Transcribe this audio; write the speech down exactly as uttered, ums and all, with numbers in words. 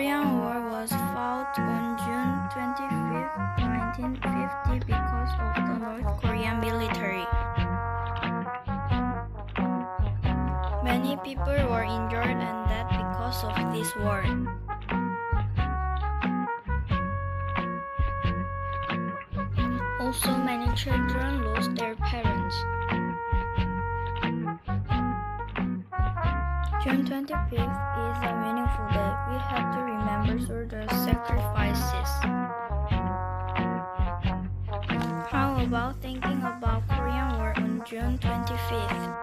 Korean War was fought on June twenty-fifth, nineteen fifty because of the North Korean military. Many people were injured and dead because of this war. Also, many children lost their parents. June twenty-fifth is a meaningful day. We have to remember soldiers' sacrifices. How about thinking about Korean War on June twenty-fifth?